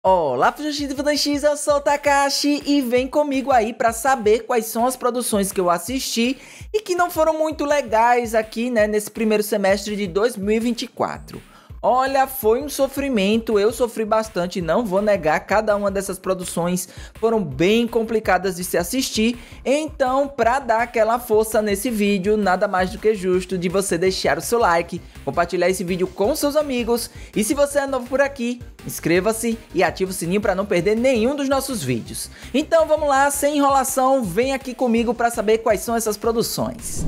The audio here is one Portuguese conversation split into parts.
Olá, fugitivos do X, eu sou o Takashi e vem comigo aí pra saber quais são as produções que eu assisti e que não foram muito legais aqui, né, nesse primeiro semestre de 2024. Olha, foi um sofrimento, eu sofri bastante, não vou negar, cada uma dessas produções foram bem complicadas de se assistir, então pra dar aquela força nesse vídeo, nada mais do que justo de você deixar o seu like, compartilhar esse vídeo com seus amigos, e se você é novo por aqui, inscreva-se e ative o sininho para não perder nenhum dos nossos vídeos. Então vamos lá, sem enrolação, vem aqui comigo para saber quais são essas produções.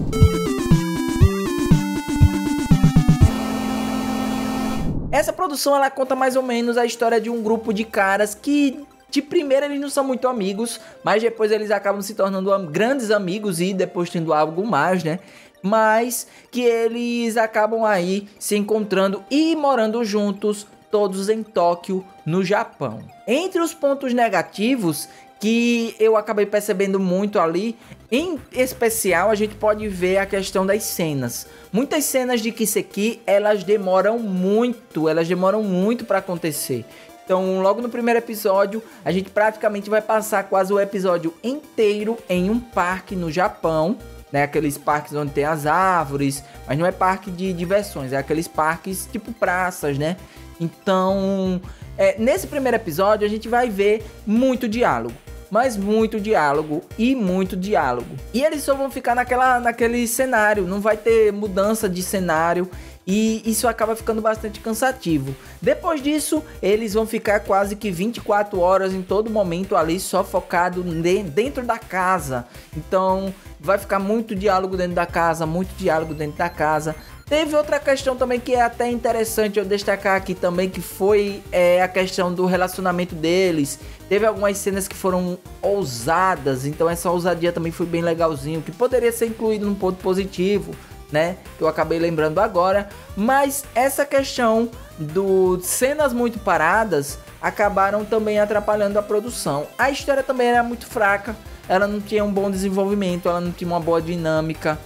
Essa produção ela conta mais ou menos a história de um grupo de caras que de primeira eles não são muito amigos, mas depois eles acabam se tornando grandes amigos e depois tendo algo mais, né? Mas que eles acabam aí se encontrando e morando juntos, todos em Tóquio, no Japão. Entre os pontos negativos que eu acabei percebendo muito ali, em especial a gente pode ver a questão das cenas. Muitas cenas de Kiseki, elas demoram muito para acontecer. Então logo no primeiro episódio, a gente praticamente vai passar quase o episódio inteiro em um parque no Japão, né? Aqueles parques onde tem as árvores, mas não é parque de diversões, é aqueles parques tipo praças, né? Então, nesse primeiro episódio a gente vai ver muito diálogo. Mas muito diálogo e muito diálogo. E eles só vão ficar naquele cenário, não vai ter mudança de cenário. E isso acaba ficando bastante cansativo. Depois disso, eles vão ficar quase que 24 horas em todo momento ali, só focado dentro da casa. Então, vai ficar muito diálogo dentro da casa, muito diálogo dentro da casa. Teve outra questão também que é até interessante eu destacar aqui também, que foi a questão do relacionamento deles. Teve algumas cenas que foram ousadas, então essa ousadia também foi bem legalzinho, que poderia ser incluído num ponto positivo, né? Que eu acabei lembrando agora. Mas essa questão do cenas muito paradas acabaram também atrapalhando a produção. A história também era muito fraca, ela não tinha um bom desenvolvimento, ela não tinha uma boa dinâmica.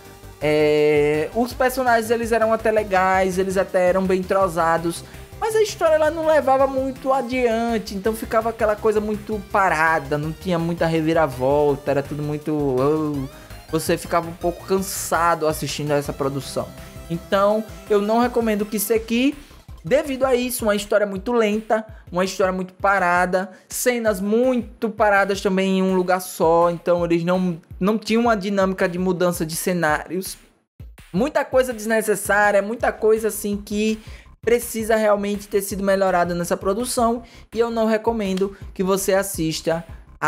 Os personagens eles eram até legais, eles até eram bem entrosados, mas a história ela não levava muito adiante, então ficava aquela coisa muito parada, não tinha muita reviravolta, era tudo muito... você ficava um pouco cansado assistindo a essa produção. Então eu não recomendo Kiseki. Devido a isso, uma história muito lenta, uma história muito parada, cenas muito paradas também em um lugar só, então eles não tinham uma dinâmica de mudança de cenários. Muita coisa desnecessária, muita coisa assim que precisa realmente ter sido melhorada nessa produção, e eu não recomendo que você assista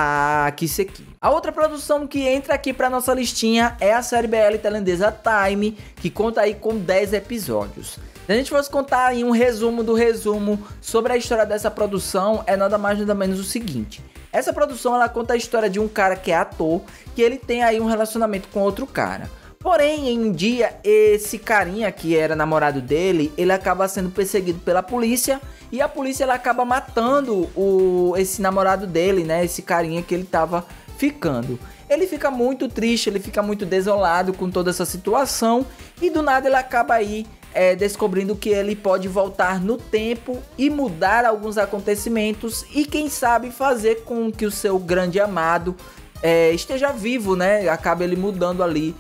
a Kiseki. A outra produção que entra aqui para nossa listinha é a série BL tailandesa Time, que conta aí com 10 episódios. Se a gente fosse contar aí um resumo do resumo sobre a história dessa produção, é nada mais nada menos o seguinte. Essa produção ela conta a história de um cara que é ator, que ele tem aí um relacionamento com outro cara. Porém, em um dia, esse carinha que era namorado dele, ele acaba sendo perseguido pela polícia, e a polícia ela acaba matando esse namorado dele, né? Esse carinha que ele tava ficando. Ele fica muito triste, ele fica muito desolado com toda essa situação, e do nada ele acaba aí descobrindo que ele pode voltar no tempo e mudar alguns acontecimentos, e quem sabe fazer com que o seu grande amado esteja vivo, né? Acaba ele mudando ali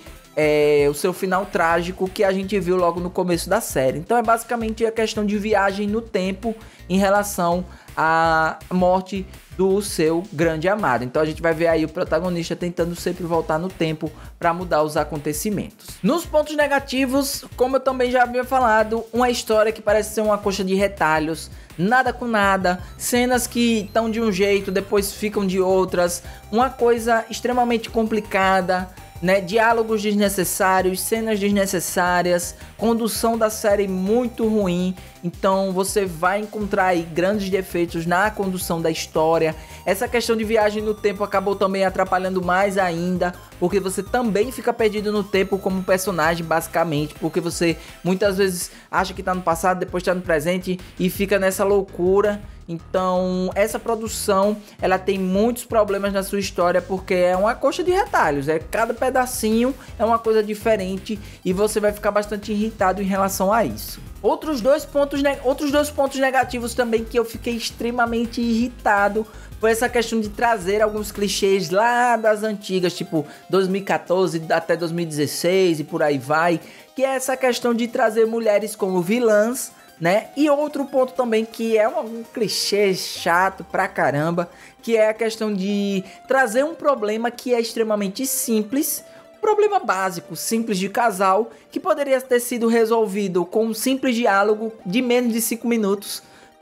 o seu final trágico que a gente viu logo no começo da série. Então é basicamente a questão de viagem no tempo em relação à morte do seu grande amado. Então a gente vai ver aí o protagonista tentando sempre voltar no tempo para mudar os acontecimentos. Nos pontos negativos, como eu também já havia falado, uma história que parece ser uma coxa de retalhos, nada com nada, cenas que estão de um jeito, depois ficam de outras, uma coisa extremamente complicada, né? Diálogos desnecessários, cenas desnecessárias, condução da série muito ruim. Então você vai encontrar aí grandes defeitos na condução da história. Essa questão de viagem no tempo acabou também atrapalhando mais ainda, porque você também fica perdido no tempo como personagem, basicamente, porque você muitas vezes acha que tá no passado, depois tá no presente e fica nessa loucura. Então essa produção ela tem muitos problemas na sua história, porque é uma coxa de retalhos, cada pedacinho é uma coisa diferente e você vai ficar bastante irritado em relação a isso. Outros dois pontos negativos também que eu fiquei extremamente irritado foi essa questão de trazer alguns clichês lá das antigas, tipo 2014 até 2016 e por aí vai, que é essa questão de trazer mulheres como vilãs, né? E outro ponto também que é um clichê chato pra caramba, que é a questão de trazer um problema que é extremamente simples, um problema básico, simples de casal, que poderia ter sido resolvido com um simples diálogo de menos de 5 minutos,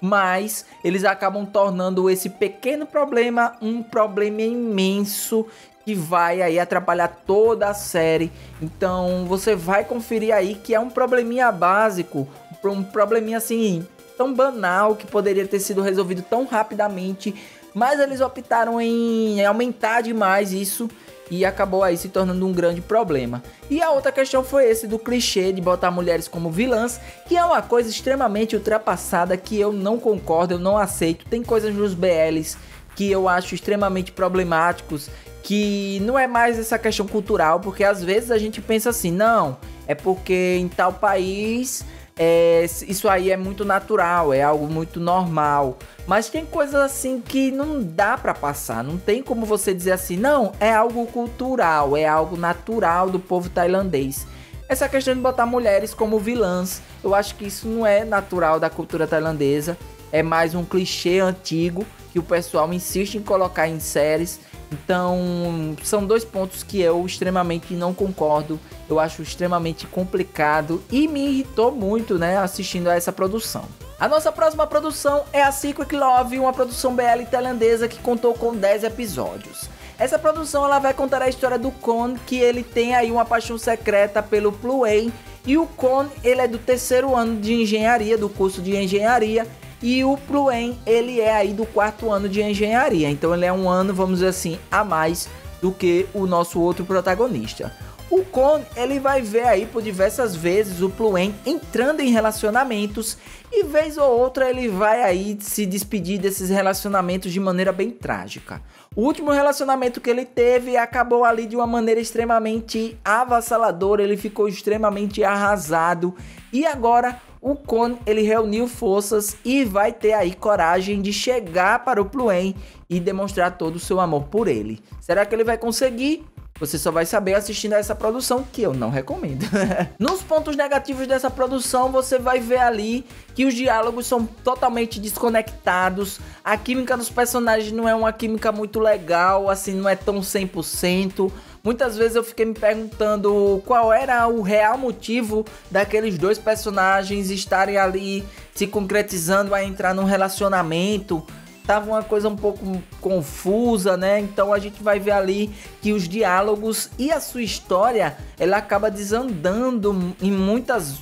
mas eles acabam tornando esse pequeno problema um problema imenso que vai aí atrapalhar toda a série. Então você vai conferir aí que é um probleminha básico, um probleminha assim tão banal que poderia ter sido resolvido tão rapidamente, mas eles optaram em aumentar demais isso e acabou aí se tornando um grande problema. E a outra questão foi esse do clichê de botar mulheres como vilãs, que é uma coisa extremamente ultrapassada que eu não concordo, eu não aceito. Tem coisas nos BLs que eu acho extremamente problemáticos, que não é mais essa questão cultural, porque às vezes a gente pensa assim, não, é porque em tal país isso aí é muito natural, é algo muito normal, mas tem coisas assim que não dá pra passar, não tem como você dizer assim, não, é algo cultural, é algo natural do povo tailandês. Essa questão de botar mulheres como vilãs, eu acho que isso não é natural da cultura tailandesa, é mais um clichê antigo que o pessoal insiste em colocar em séries. Então, são dois pontos que eu extremamente não concordo, eu acho extremamente complicado e me irritou muito, né, assistindo a essa produção. A nossa próxima produção é a Secret Love, uma produção BL tailandesa que contou com 10 episódios. Essa produção ela vai contar a história do Kon, que ele tem aí uma paixão secreta pelo Pluen, e o Kon, ele é do 3º ano de engenharia, do curso de engenharia, e o Pluen, ele é aí do 4º ano de engenharia. Então ele é um ano, vamos dizer assim, a mais do que o nosso outro protagonista. O Kon, ele vai ver aí por diversas vezes o Pluen entrando em relacionamentos. E vez ou outra ele vai aí se despedir desses relacionamentos de maneira bem trágica. O último relacionamento que ele teve acabou ali de uma maneira extremamente avassaladora. Ele ficou extremamente arrasado. E agora o Kon, ele reuniu forças e vai ter aí coragem de chegar para o Pluen e demonstrar todo o seu amor por ele. Será que ele vai conseguir? Você só vai saber assistindo a essa produção, que eu não recomendo. Nos pontos negativos dessa produção, você vai ver ali que os diálogos são totalmente desconectados. A química dos personagens não é uma química muito legal, assim, não é tão 100%. Muitas vezes eu fiquei me perguntando qual era o real motivo daqueles dois personagens estarem ali se concretizando a entrar num relacionamento. Tava uma coisa um pouco confusa, né? Então a gente vai ver ali que os diálogos e a sua história, ela acaba desandando em muitas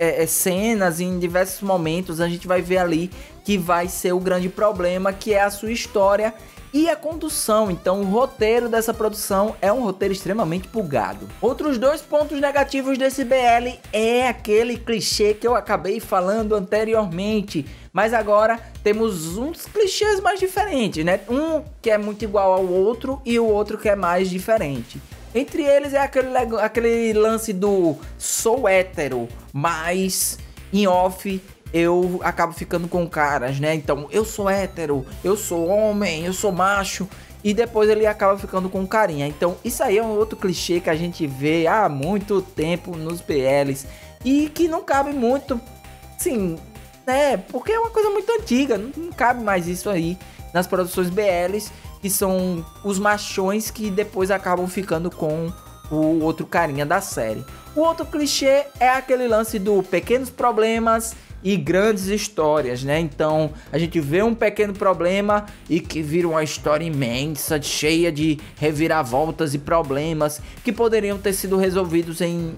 cenas, em diversos momentos. A gente vai ver ali que vai ser o grande problema, que é a sua história e a condução. Então o roteiro dessa produção é um roteiro extremamente bugado. Outros dois pontos negativos desse BL é aquele clichê que eu acabei falando anteriormente, mas agora temos uns clichês mais diferentes, né? Um que é muito igual ao outro e o outro que é mais diferente. Entre eles é aquele lance do sou hétero, mas em off eu acabo ficando com caras, né? Então, eu sou hétero, eu sou homem, eu sou macho. E depois ele acaba ficando com carinha. Então, isso aí é um outro clichê que a gente vê há muito tempo nos BLs. E que não cabe muito, sim, né? Porque é uma coisa muito antiga. Não cabe mais isso aí nas produções BLs. Que são os machões que depois acabam ficando com o outro carinha da série. O outro clichê é aquele lance do pequenos problemas e grandes histórias, né? Então a gente vê um pequeno problema e que vira uma história imensa, cheia de reviravoltas e problemas que poderiam ter sido resolvidos em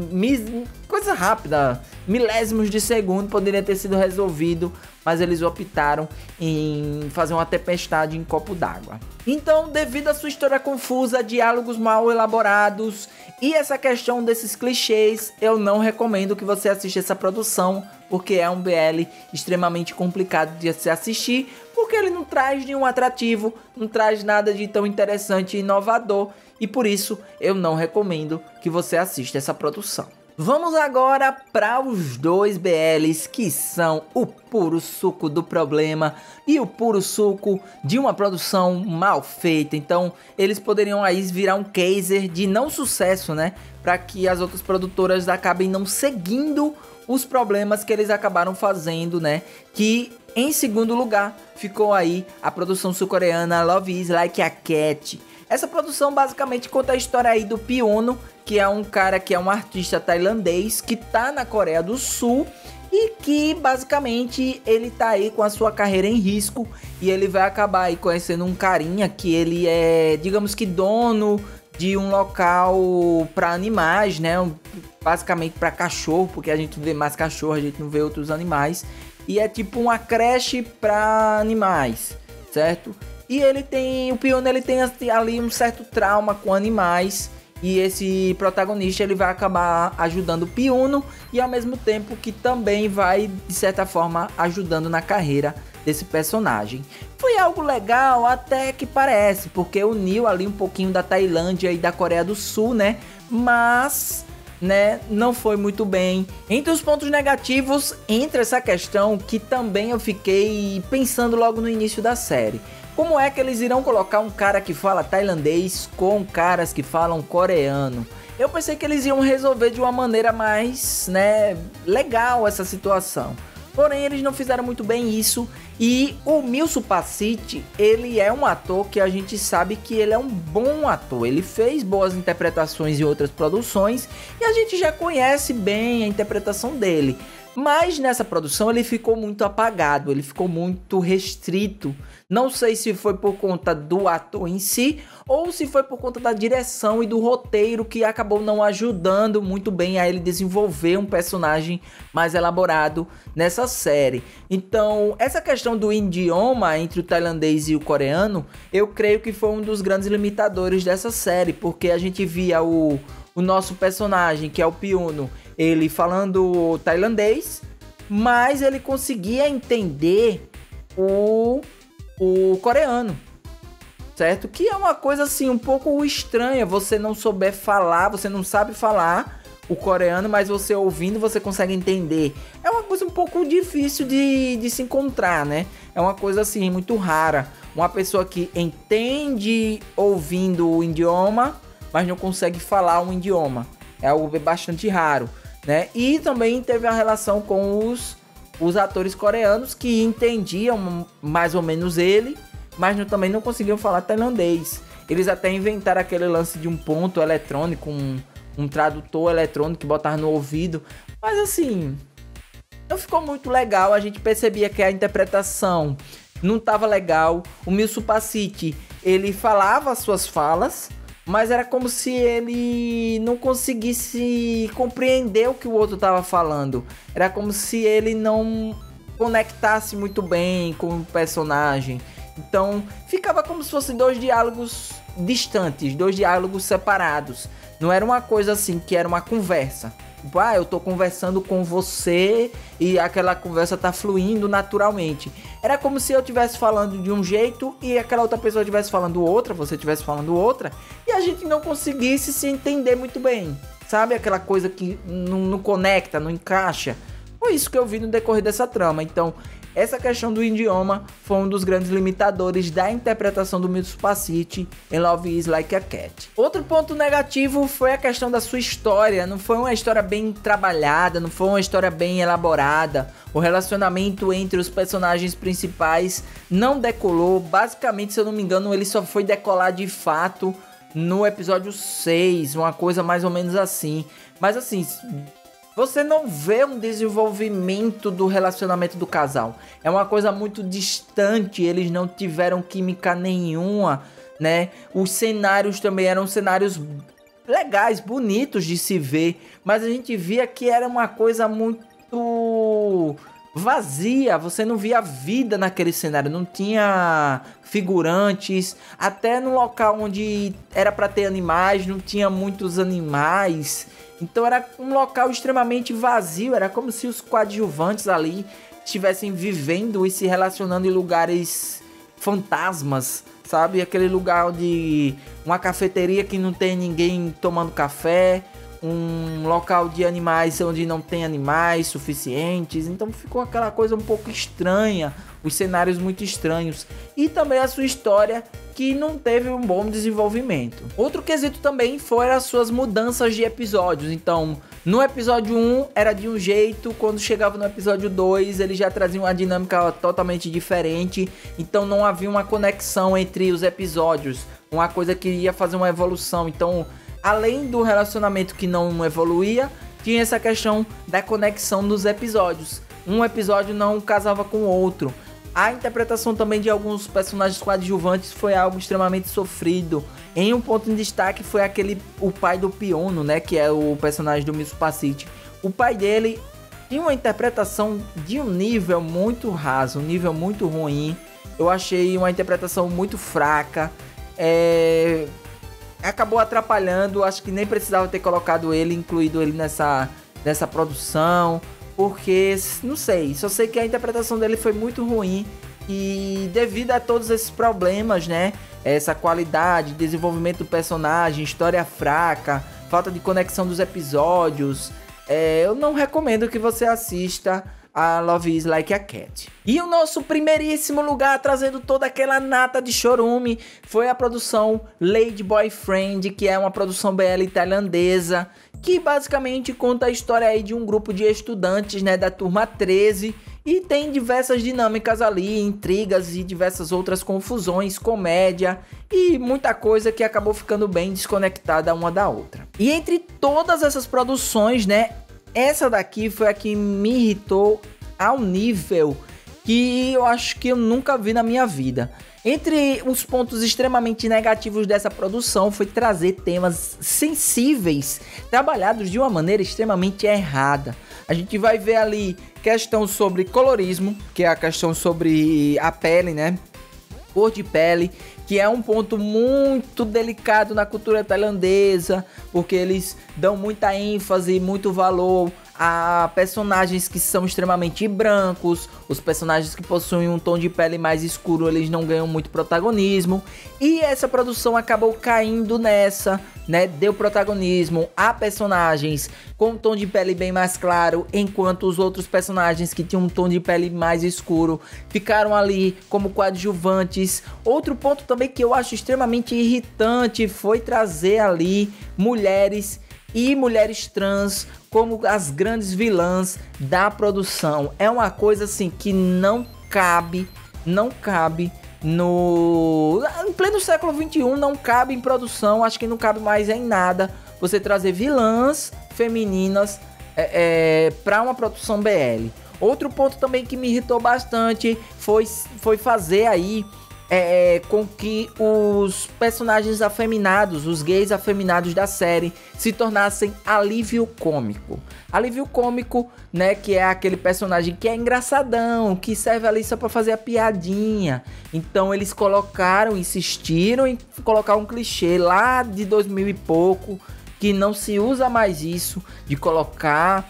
coisa rápida, milésimos de segundo poderia ter sido resolvido, mas eles optaram em fazer uma tempestade em copo d'água. Então, devido à sua história confusa, diálogos mal elaborados e essa questão desses clichês, eu não recomendo que você assista essa produção, porque é um BL extremamente complicado de se assistir, porque ele não traz nenhum atrativo, não traz nada de tão interessante e inovador, e por isso eu não recomendo que você assista essa produção. Vamos agora para os dois BLs que são o puro suco do problema e o puro suco de uma produção mal feita. Então eles poderiam aí virar um caser de não sucesso, né? Para que as outras produtoras acabem não seguindo os problemas que eles acabaram fazendo, né? Que em segundo lugar ficou aí a produção sul-coreana Love is Like a Cat. Essa produção basicamente conta a história aí do Piono, que é um cara que é um artista tailandês que tá na Coreia do Sul e que basicamente ele tá aí com a sua carreira em risco e ele vai acabar aí conhecendo um carinha que ele é, digamos que dono de um local para animais, né? Basicamente para cachorro, porque a gente vê mais cachorro, a gente não vê outros animais. E é tipo uma creche para animais, certo? E o Piono ele tem ali um certo trauma com animais. E esse protagonista ele vai acabar ajudando o Piono e ao mesmo tempo que também vai, de certa forma, ajudando na carreira desse personagem. Foi algo legal até que parece, porque uniu ali um pouquinho da Tailândia e da Coreia do Sul, né? Mas, né, não foi muito bem. Entre os pontos negativos, entra essa questão que também eu fiquei pensando logo no início da série. Como é que eles irão colocar um cara que fala tailandês com caras que falam coreano? Eu pensei que eles iam resolver de uma maneira mais, né, legal essa situação. Porém, eles não fizeram muito bem isso. E o Milso Pacitti, ele é um ator que a gente sabe que ele é um bom ator. Ele fez boas interpretações em outras produções e a gente já conhece bem a interpretação dele. Mas nessa produção ele ficou muito apagado, ele ficou muito restrito. Não sei se foi por conta do ator em si ou se foi por conta da direção e do roteiro que acabou não ajudando muito bem a ele desenvolver um personagem mais elaborado nessa série. Então, essa questão do idioma entre o tailandês e o coreano, eu creio que foi um dos grandes limitadores dessa série, porque a gente via o nosso personagem, que é o Piono, ele falando tailandês, mas ele conseguia entender o coreano, certo? Que é uma coisa assim um pouco estranha, você não souber falar, você não sabe falar o coreano, mas você ouvindo você consegue entender. É uma coisa um pouco difícil de se encontrar, né? É uma coisa assim muito rara. Uma pessoa que entende ouvindo o idioma, mas não consegue falar um idioma. É algo bastante raro, né? E também teve a relação com os atores coreanos que entendiam mais ou menos ele, mas também não conseguiam falar tailandês. Eles até inventaram aquele lance de um ponto eletrônico, um tradutor eletrônico que botar no ouvido. Mas assim, não ficou muito legal. A gente percebia que a interpretação não estava legal. O Milso Pacitti, ele falava as suas falas, mas era como se ele não conseguisse compreender o que o outro estava falando. Era como se ele não conectasse muito bem com o personagem. Então ficava como se fossem dois diálogos distantes, dois diálogos separados. Não era uma coisa assim que era uma conversa. Tipo, eu tô conversando com você e aquela conversa tá fluindo naturalmente. Era como se eu estivesse falando de um jeito e aquela outra pessoa estivesse falando outra, você estivesse falando outra, e a gente não conseguisse se entender muito bem. Sabe aquela coisa que não conecta, não encaixa? Foi isso que eu vi no decorrer dessa trama. Então, essa questão do idioma foi um dos grandes limitadores da interpretação do Milso Pacitti em Love is Like a Cat. Outro ponto negativo foi a questão da sua história. Não foi uma história bem trabalhada, não foi uma história bem elaborada. O relacionamento entre os personagens principais não decolou. Basicamente, se eu não me engano, ele só foi decolar de fato no episódio 6, uma coisa mais ou menos assim. Mas assim, você não vê um desenvolvimento do relacionamento do casal. É uma coisa muito distante, eles não tiveram química nenhuma, né? Os cenários também eram cenários legais, bonitos de se ver, mas a gente via que era uma coisa muito vazia, você não via vida naquele cenário, não tinha figurantes, até no local onde era para ter animais, não tinha muitos animais. Então era um local extremamente vazio, era como se os coadjuvantes ali estivessem vivendo e se relacionando em lugares fantasmas, sabe? Aquele lugar de uma cafeteria que não tem ninguém tomando café, um local de animais onde não tem animais suficientes, então ficou aquela coisa um pouco estranha, os cenários muito estranhos, e também a sua história que não teve um bom desenvolvimento. Outro quesito também foi as suas mudanças de episódios. Então, no episódio 1 era de um jeito, quando chegava no episódio 2 ele já trazia uma dinâmica totalmente diferente, então não havia uma conexão entre os episódios, uma coisa que ia fazer uma evolução. Então, além do relacionamento que não evoluía, tinha essa questão da conexão dos episódios. Um episódio não casava com o outro. A interpretação também de alguns personagens coadjuvantes foi algo extremamente sofrido. Em um ponto em destaque foi o pai do Piono, né, que é o personagem do Mitsupá City. O pai dele tinha uma interpretação de um nível muito raso, um nível muito ruim. Eu achei uma interpretação muito fraca. Acabou atrapalhando, acho que nem precisava ter colocado ele, incluído ele nessa produção, porque, não sei, só sei que a interpretação dele foi muito ruim e devido a todos esses problemas, né, essa qualidade, desenvolvimento do personagem, história fraca, falta de conexão dos episódios, eu não recomendo que você assista a Love is Like a Cat. E o nosso primeiríssimo lugar, trazendo toda aquela nata de chorume, foi a produção Lady Boyfriend, que é uma produção BL tailandesa, que basicamente conta a história aí de um grupo de estudantes, né, da turma 13, e tem diversas dinâmicas ali, intrigas e diversas outras confusões, comédia e muita coisa que acabou ficando bem desconectada uma da outra. E entre todas essas produções, né, essa daqui foi a que me irritou ao nível que eu acho que eu nunca vi na minha vida. Entre os pontos extremamente negativos dessa produção foi trazer temas sensíveis, trabalhados de uma maneira extremamente errada. A gente vai ver ali questão sobre colorismo, que é a questão sobre a pele, né? Cor de pele, que é um ponto muito delicado na cultura tailandesa, porque eles dão muita ênfase, muito valor a personagens que são extremamente brancos. Os personagens que possuem um tom de pele mais escuro, eles não ganham muito protagonismo, e essa produção acabou caindo nessa, né? Deu protagonismo a personagens com um tom de pele bem mais claro, enquanto os outros personagens que tinham um tom de pele mais escuro ficaram ali como coadjuvantes. Outro ponto também que eu acho extremamente irritante foi trazer ali mulheres e mulheres trans como as grandes vilãs da produção. É uma coisa assim que não cabe em pleno século XXI, não cabe em produção, acho que não cabe mais em nada você trazer vilãs femininas para uma produção BL. Outro ponto também que me irritou bastante foi fazer aí com que os personagens afeminados, os gays afeminados da série, se tornassem alívio cômico. Alívio cômico, né, que é aquele personagem que é engraçadão, que serve ali só pra fazer a piadinha. Então eles insistiram em colocar um clichê lá de 2000 e pouco, que não se usa mais isso, de colocar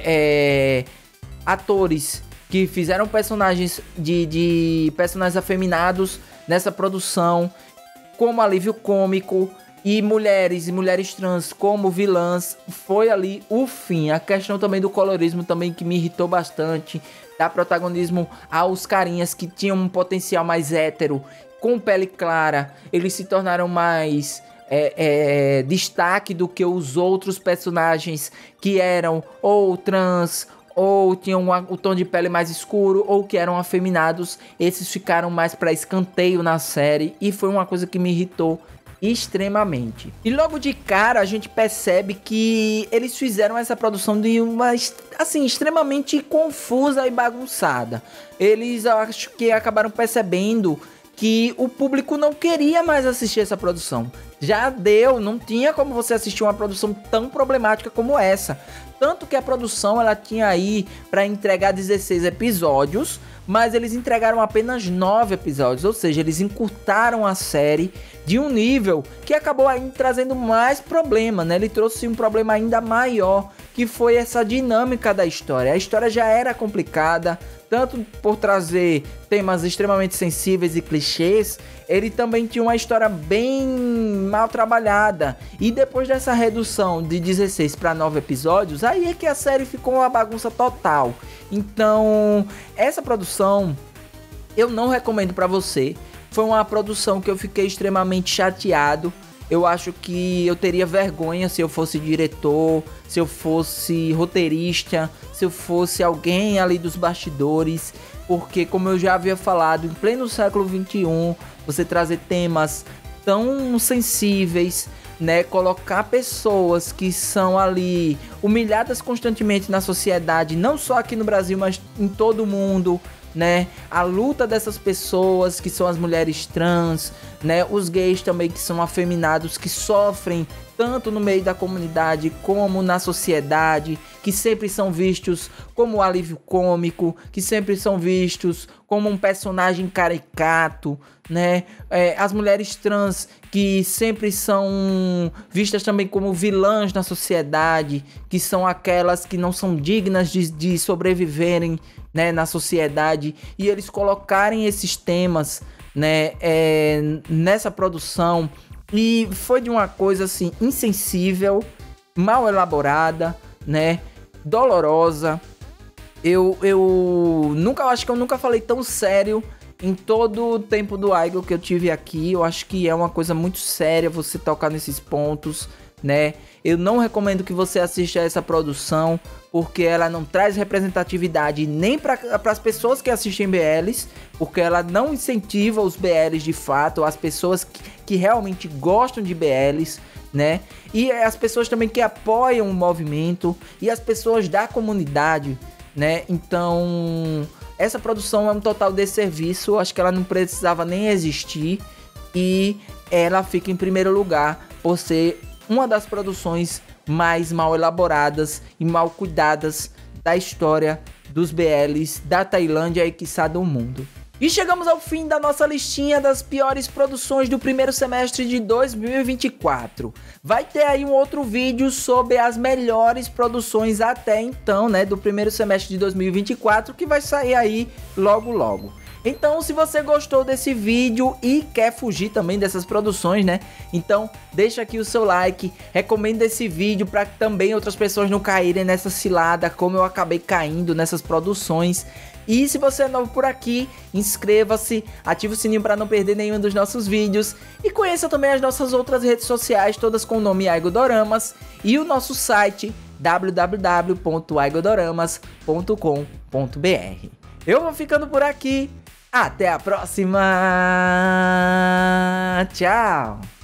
atores que fizeram personagens de personagens afeminados nessa produção como alívio cômico, e mulheres trans como vilãs. Foi ali o fim. A questão também do colorismo também, que me irritou bastante, dar protagonismo aos carinhas que tinham um potencial mais hétero, com pele clara. Eles se tornaram mais destaque do que os outros personagens que eram ou trans, ou tinham o tom de pele mais escuro, ou que eram afeminados. Esses ficaram mais para escanteio na série, e foi uma coisa que me irritou extremamente. E logo de cara a gente percebe que eles fizeram essa produção de uma, assim, extremamente confusa e bagunçada. Eles, eu acho que acabaram percebendo que o público não queria mais assistir essa produção. Já deu, não tinha como você assistir uma produção tão problemática como essa. Tanto que a produção, ela tinha aí para entregar 16 episódios, mas eles entregaram apenas 9 episódios, ou seja, eles encurtaram a série de um nível que acabou aí trazendo mais problema, né? Ele trouxe um problema ainda maior, que foi essa dinâmica da história. A história já era complicada, tanto por trazer temas extremamente sensíveis e clichês, ele também tinha uma história bem mal trabalhada. E depois dessa redução de 16 para 9 episódios, aí é que a série ficou uma bagunça total. Então, essa produção eu não recomendo para você. Foi uma produção que eu fiquei extremamente chateado. Eu acho que eu teria vergonha se eu fosse diretor, se eu fosse roteirista, se eu fosse alguém ali dos bastidores. Porque, como eu já havia falado, em pleno século XXI, você trazer temas tão sensíveis, né? Colocar pessoas que são ali humilhadas constantemente na sociedade, não só aqui no Brasil, mas em todo o mundo, né? A luta dessas pessoas que são as mulheres trans, né? Os gays também que são afeminados, que sofrem tanto no meio da comunidade como na sociedade, que sempre são vistos como alívio cômico, que sempre são vistos como um personagem caricato, né? As mulheres trans que sempre são vistas também como vilãs na sociedade, que são aquelas que não são dignas de sobreviverem, né, na sociedade, e eles colocarem esses temas, né, nessa produção, e foi de uma coisa assim insensível, mal elaborada, né, dolorosa. Eu acho que eu nunca falei tão sério em todo o tempo do Aigo que eu tive aqui. Eu acho que é uma coisa muito séria você tocar nesses pontos, né? Eu não recomendo que você assista a essa produção, porque ela não traz representatividade nem para as pessoas que assistem BLs, porque ela não incentiva os BLs de fato, as pessoas que realmente gostam de BLs, né? E as pessoas também que apoiam o movimento e as pessoas da comunidade, né? Então, essa produção é um total desserviço. Acho que ela não precisava nem existir, e ela fica em primeiro lugar por ser uma das produções mais mal elaboradas e mal cuidadas da história dos BLs da Tailândia e quiçá do mundo. E chegamos ao fim da nossa listinha das piores produções do primeiro semestre de 2024. Vai ter aí um outro vídeo sobre as melhores produções até então, né, do primeiro semestre de 2024, que vai sair aí logo logo. Então, se você gostou desse vídeo e quer fugir também dessas produções, né? Então, deixa aqui o seu like, recomenda esse vídeo para que também outras pessoas não caírem nessa cilada, como eu acabei caindo nessas produções. E se você é novo por aqui, inscreva-se, ative o sininho para não perder nenhum dos nossos vídeos. E conheça também as nossas outras redes sociais, todas com o nome Aigodoramas, e o nosso site www.aigodoramas.com.br. Eu vou ficando por aqui. Até a próxima! Tchau!